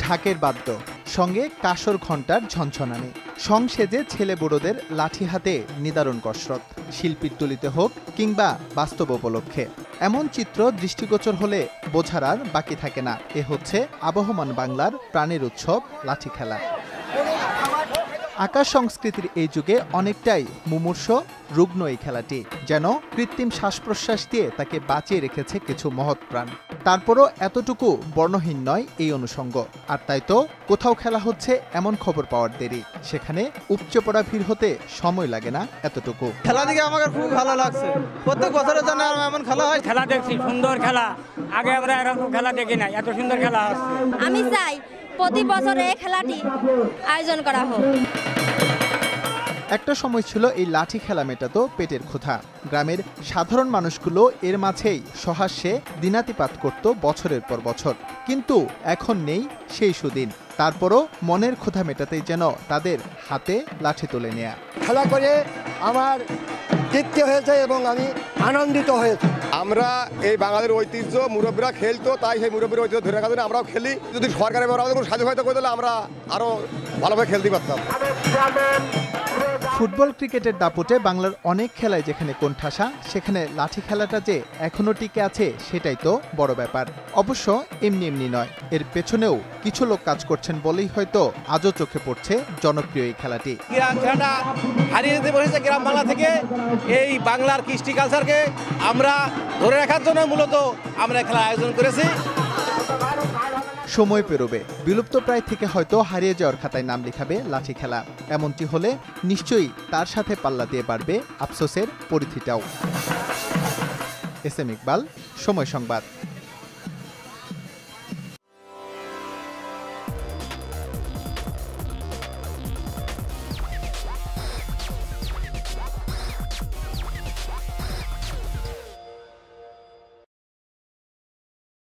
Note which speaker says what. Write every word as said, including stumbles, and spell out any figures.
Speaker 1: ঢাকের বাদ্য, সঙ্গে কাসর ঘণ্টার ঝনঝনানি, সংসেজে ছেলে বুড়োদের লাঠি হাতে নিদারুণ কসরত, শিল্পীর তুলিতে হোক কিংবা বাস্তব উপলক্ষে। এমন চিত্র দৃষ্টিগোচর হলে বোঝার আর বাকি থাকে না, এ হচ্ছে আবহমান বাংলার প্রাণের উৎসব লাঠি খেলা। আকাশ সংস্কৃতির এই যুগে অনেকটাই মুমূর্ষ, রুগ্ন এই খেলাটি, যেন কৃত্রিম শ্বাস প্রশ্বাস দিয়ে তাকে বাঁচিয়ে রেখেছে কিছু মহৎ প্রাণ। তারপরও এতটুকু বর্ণহীন নয় এই অনুষঙ্গ। আর তাই তো কোথাও খেলা হচ্ছে এমন খবর পাওয়ার দেরি, সেখানে উপচে পড়া ভিড় হতে সময় লাগে না এতটুকু।
Speaker 2: খেলা দেখে আমাকে খুব ভালো লাগছে, প্রত্যেক বছরের জন্য এমন খেলা হয়।
Speaker 3: খেলা দেখছি, সুন্দর খেলা, আগে আমরা এরকম খেলা দেখি নাই, এত সুন্দর খেলা হচ্ছে।
Speaker 4: আমি চাই প্রতি বছর এই খেলাটি আয়োজন করা হোক।
Speaker 1: একটা সময় ছিল এই লাঠি খেলা মেটাতো পেটের ক্ষুধা। গ্রামের সাধারণ মানুষগুলো এর মাঝেই সহাস্যে দিনাতিপাত করত বছরের পর বছর, কিন্তু এখন নেই সেই সুদিন। তারপরও মনের ক্ষুধা মেটাতেই যেন তাদের হাতে লাঠি তুলে নেয়া।
Speaker 5: খেলা করে আমার তৃপ্তি হয়েছে এবং আমি আনন্দিত হয়েছি।
Speaker 6: আমরা এই বাঙালির ঐতিহ্য মুরব্বীরা খেলতো, তাই সেই মুরব্বীর ঐতিহ্য ধরে রাখার জন্য আমরাও খেলি। যদি সরকার এবার আমাদের কোনো সাহায্য করে দিলে আমরা আরো ভালোভাবে খেলতে পারতাম।
Speaker 1: ফুটবল ক্রিকেটের দাপটে বাংলার অনেক খেলায় যেখানে কোণঠাসা, সেখানে লাঠি খেলাটা যে এখনো টিকে আছে সেটাই তো বড় ব্যাপার। অবশ্য এমনি এমনি নয়, এর পেছনেও কিছু লোক কাজ করছেন বলেই হয়তো আজও চোখে পড়ছে জনপ্রিয় এই খেলাটি।
Speaker 2: খেলাটা হারিয়ে যেতে বসেছে গ্রাম বাংলা থেকে। এই বাংলার কৃষ্টি কালচারকে আমরা ধরে রাখার জন্য মূলত আমরা খেলা আয়োজন করেছি।
Speaker 1: সময় পেরোবে, বিলুপ্তপ্রায় থেকে হয়তো হারিয়ে যাওয়ার খাতায় নাম লিখাবে লাঠি খেলা। এমনটি হলে নিশ্চয়ই তার সাথে পাল্লা দিয়ে বাড়বে আফসোসের পরিধিটাও। এস এম ইকবাল, সময় সংবাদ।